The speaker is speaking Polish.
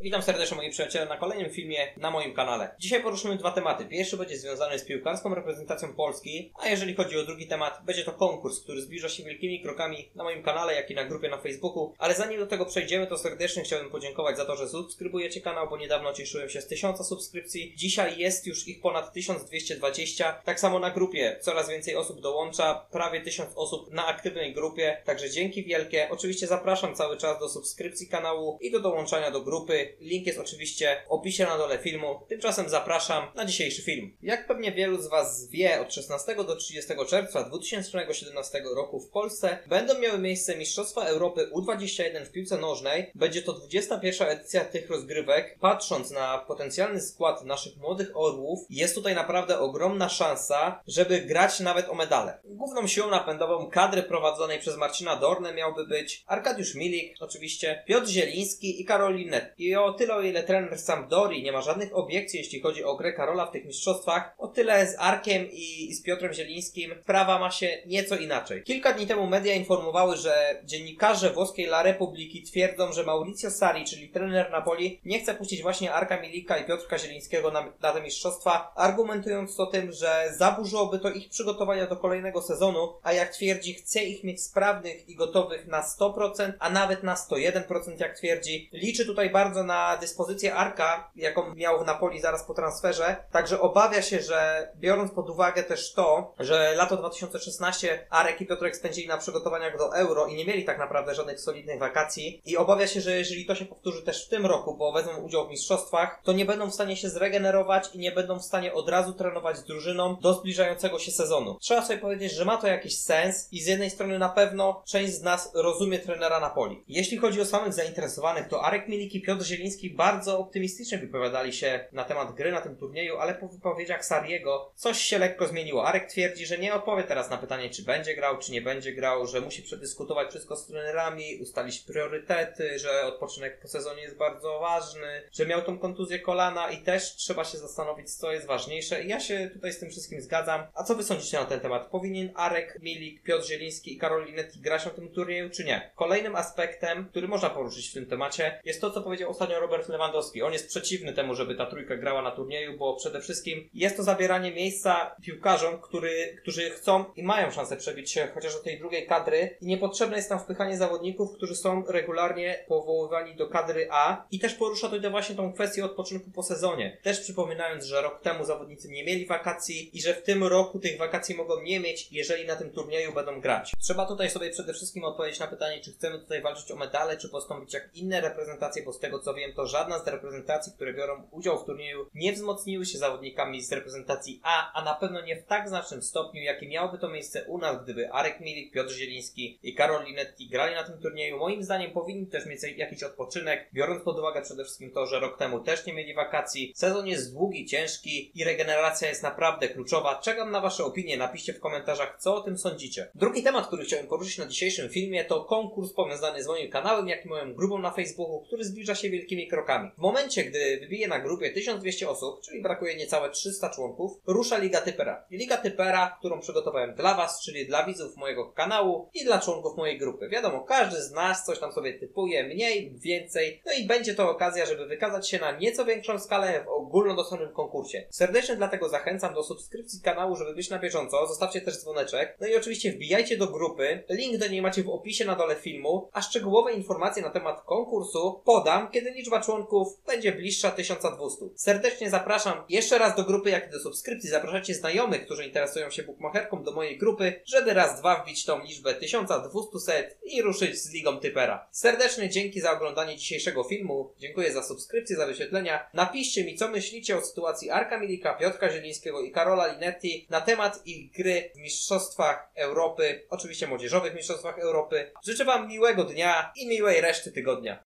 Witam serdecznie moi przyjaciele na kolejnym filmie na moim kanale. Dzisiaj poruszymy dwa tematy. Pierwszy będzie związany z piłkarską reprezentacją Polski, a jeżeli chodzi o drugi temat, będzie to konkurs, który zbliża się wielkimi krokami na moim kanale, jak i na grupie na Facebooku. Ale zanim do tego przejdziemy, to serdecznie chciałbym podziękować za to, że subskrybujecie kanał, bo niedawno cieszyłem się z 1000 subskrypcji. Dzisiaj jest już ich ponad 1220. Tak samo na grupie coraz więcej osób dołącza, prawie 1000 osób na aktywnej grupie, także dzięki wielkie. Oczywiście zapraszam cały czas do subskrypcji kanału i do dołączania do grupy. Link jest oczywiście w opisie na dole filmu. Tymczasem zapraszam na dzisiejszy film. Jak pewnie wielu z Was wie, od 16 do 30 czerwca 2017 roku w Polsce będą miały miejsce Mistrzostwa Europy U21 w piłce nożnej. Będzie to 21. edycja tych rozgrywek. Patrząc na potencjalny skład naszych młodych orłów, jest tutaj naprawdę ogromna szansa, żeby grać nawet o medale. Główną siłą napędową kadry prowadzonej przez Marcina Dornę miałby być Arkadiusz Milik, oczywiście, Piotr Zieliński i Karol Linetti. I o tyle, o ile trener Sampdorii nie ma żadnych obiekcji, jeśli chodzi o grę Karola w tych mistrzostwach, o tyle z Arkiem i z Piotrem Zielińskim sprawa ma się nieco inaczej. Kilka dni temu media informowały, że dziennikarze włoskiej La Repubblica twierdzą, że Maurizio Sarri, czyli trener Napoli, nie chce puścić właśnie Arka Milika i Piotrka Zielińskiego na te mistrzostwa, argumentując to tym, że zaburzyłoby to ich przygotowania do kolejnego sezonu, a jak twierdzi, chce ich mieć sprawnych i gotowych na 100%, a nawet na 101%, jak twierdzi. Liczy tutaj bardzo na dyspozycję Arka, jaką miał w Napoli zaraz po transferze, także obawia się, że biorąc pod uwagę też to, że lato 2016 Arek i Piotrek spędzili na przygotowaniach do Euro i nie mieli tak naprawdę żadnych solidnych wakacji, i obawia się, że jeżeli to się powtórzy też w tym roku, bo wezmą udział w mistrzostwach, to nie będą w stanie się zregenerować i nie będą w stanie od razu trenować z drużyną do zbliżającego się sezonu. Trzeba sobie powiedzieć, że ma to jakiś sens i z jednej strony na pewno część z nas rozumie trenera Napoli. Jeśli chodzi o samych zainteresowanych, to Arek Milik i Piotr Zieliński bardzo optymistycznie wypowiadali się na temat gry na tym turnieju, ale po wypowiedziach Sarriego coś się lekko zmieniło. Arek twierdzi, że nie odpowie teraz na pytanie, czy będzie grał, czy nie będzie grał, że musi przedyskutować wszystko z trenerami, ustalić priorytety, że odpoczynek po sezonie jest bardzo ważny, że miał tą kontuzję kolana i też trzeba się zastanowić, co jest ważniejsze. I ja się tutaj z tym wszystkim zgadzam. A co wy sądzicie na ten temat? Powinien Arek, Milik, Piotr Zieliński i Karol Linetti grać na tym turnieju, czy nie? Kolejnym aspektem, który można poruszyć w tym temacie, jest to, co powiedział ostatnio Robert Lewandowski. On jest przeciwny temu, żeby ta trójka grała na turnieju, bo przede wszystkim jest to zabieranie miejsca piłkarzom, którzy chcą i mają szansę przebić się chociaż do tej drugiej kadry, i niepotrzebne jest tam wpychanie zawodników, którzy są regularnie powoływani do kadry A, i też porusza tutaj właśnie tą kwestię odpoczynku po sezonie. Też przypominając, że rok temu zawodnicy nie mieli wakacji i że w tym roku tych wakacji mogą nie mieć, jeżeli na tym turnieju będą grać. Trzeba tutaj sobie przede wszystkim odpowiedzieć na pytanie, czy chcemy tutaj walczyć o medale, czy postąpić jak inne reprezentacje, bo z tego co wiem, to żadna z reprezentacji, które biorą udział w turnieju, nie wzmocniły się zawodnikami z reprezentacji A na pewno nie w tak znacznym stopniu, jaki miałoby to miejsce u nas, gdyby Arek Milik, Piotr Zieliński i Karol Linetti grali na tym turnieju. Moim zdaniem powinni też mieć jakiś odpoczynek, biorąc pod uwagę przede wszystkim to, że rok temu też nie mieli wakacji. Sezon jest długi, ciężki i regeneracja jest naprawdę kluczowa. Czekam na wasze opinie, napiszcie w komentarzach, co o tym sądzicie. Drugi temat, który chciałem poruszyć na dzisiejszym filmie, to konkurs powiązany z moim kanałem, jak i moją grupą na Facebooku, który zbliża się wielkimi krokami. W momencie, gdy wybije na grupie 1200 osób, czyli brakuje niecałe 300 członków, rusza Liga Typera. Liga Typera, którą przygotowałem dla was, czyli dla widzów mojego kanału i dla członków mojej grupy. Wiadomo, każdy z nas coś tam sobie typuje, mniej, więcej, no i będzie to okazja, żeby wykazać się na nieco większą skalę w ogólnodostępnym konkursie. Serdecznie dlatego zachęcam do subskrypcji kanału, żeby być na bieżąco. Zostawcie też dzwoneczek. No i oczywiście wbijajcie do grupy. Link do niej macie w opisie na dole filmu, a szczegółowe informacje na temat konkursu podam, kiedy liczba członków będzie bliższa 1200. Serdecznie zapraszam jeszcze raz do grupy, jak i do subskrypcji. Zapraszacie znajomych, którzy interesują się bukmacherką, do mojej grupy, żeby raz, dwa wbić tą liczbę 1200 i ruszyć z Ligą Typera. Serdecznie dzięki za oglądanie dzisiejszego filmu. Dziękuję za subskrypcję, za wyświetlenia. Napiszcie mi, co myślicie o sytuacji Arka Milika, Piotrka Zielińskiego i Karola Linetti na temat ich gry w Mistrzostwach Europy, oczywiście młodzieżowych Mistrzostwach Europy. Życzę wam miłego dnia i miłej reszty tygodnia.